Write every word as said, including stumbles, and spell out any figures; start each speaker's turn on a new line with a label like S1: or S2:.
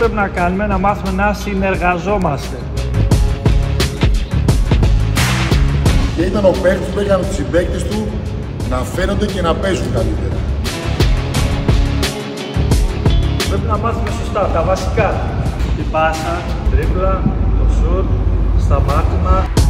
S1: πρέπει να κάνουμε, να μάθουμε να συνεργαζόμαστε.
S2: Και ήταν ο παίκτης που έκανε τους συμπαίκτες του να φαίνονται και να παίζουν καλύτερα.
S1: Πρέπει να μάθουμε σωστά τα βασικά. Την πάσα, τρίπλα, το σουτ, σταμάτημα.